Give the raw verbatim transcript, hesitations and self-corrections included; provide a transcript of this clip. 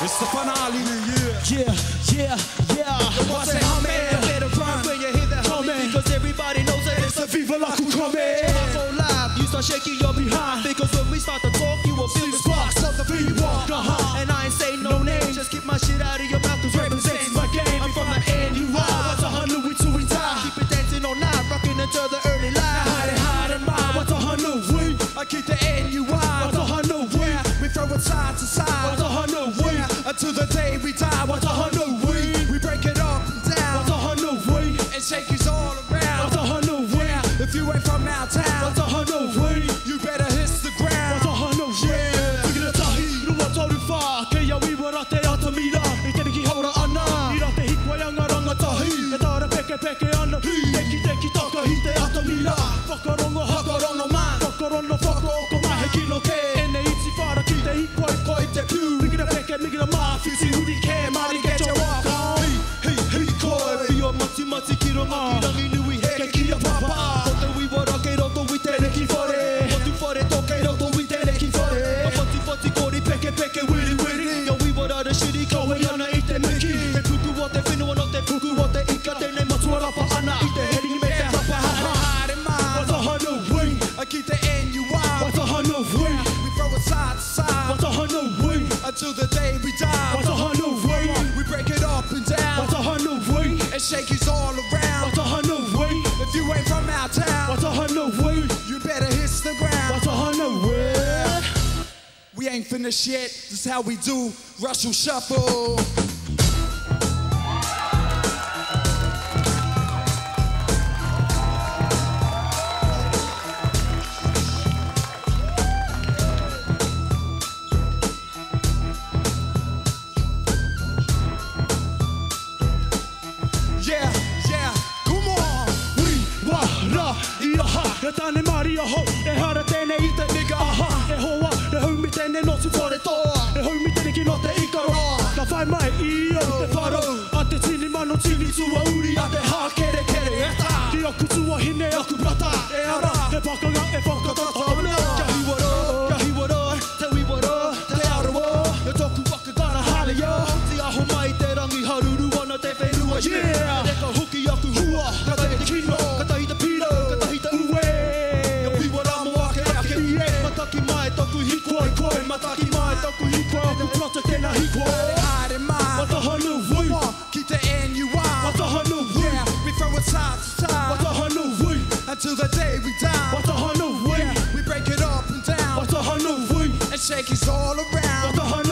It's the finale. Yeah, yeah, yeah. What's it, homie? You better run when you hear that, homie, because everybody knows that it's a Viva La Cucumbe. I go live, you start shaking your behind, because when we start to talk, you will feel the sparks of the free walk. Uh-huh. And I ain't saying no name, just keep my shit out of your mouth, cause represents my game. I'm from the N U I, what's a hundred we two we tie. Keep it dancing all night, rocking until the early light. Hide it, hide it, mine. What's a hundred we? I keep the N U I. What's a hundred we? We throw it side to side. What's a hundred we? Until the day we die. What's a hundred we? We break it up and down. What's a hundred we? And shake it all around. What's a hundred we? If you ain't from out town, what's a hundred we? You better hit the ground. What's a hundred we? Yeah. Look at the tahi, no one told you far. Kaya we were out there to meet up. You can't get hold of Anna. You don't think we're young around the tahi. The daughter peke peke on the heat. Teki teki taka hite out to meet up. Fuck around the fuck around the man. Fuck around the fuck oko mai heki no ke. And they eat fara ki te hit koi koi te piu. Look at the peke, look at the ma. Fiti hudi ke, mari get your walk on. Hey, hey, koi. Pio mati mati kiro ma. Kirangi nui heke ki a papa. Kote we wara ke roto we te neki fore. Kotu fore toke roto we te neki fore. Fati fati kori peke peke wiri wiri. Yo we wara the shitty koe ana ite miki. Te puku o te whenua no te puku o te ika. Te nei matua rapa ana i te heri me te rapa hana. Hare man. What's a hundred we? I keep the N U I. What's a hundred we? We throw it side to side. What's a hundred we? Until the day we die. What's a hundred we? We break it up and down. What's a hundred we? And shake it all around. What's a hundred we? If you ain't from out town, what's a hundred we? You better hit the ground. What's a hundred we? We ain't finished yet. This is how we do Russell Shuffle. E tane mari a ho, e hara tēnei i te nigga aha. E hoa, e haumi tēnei no tu whare toa. E haumi tēnei ki no te ikaro. Ka whai mai i o te wharo. A te tini mano tini tua uri a te hā kere kere e tā. Ki aku tua hine aku prata. E ara, e pakanga e whakatata ana. Kia hiwara, kia hiwara, te wiwara, te arawa. E toku waka tana hale ya. Ti aho mai te rangi haruru ana te whenua. Yeah! E ka huki aku hua, ka te te kino, ka tahi te piro, ka tahi te uwe. Mataki mai toku hikoi koi, mataki mai toku hikoi, ku prota tēnā hikoi. Hare mai, what's a hundred we? Keep the N U I. What's a hundred we? Yeah, we throw it side to side. What's a hundred we? Until the day we die. What's a hundred we? Yeah, we break it up and down. What's a hundred we? And shake it all around. What's a hundred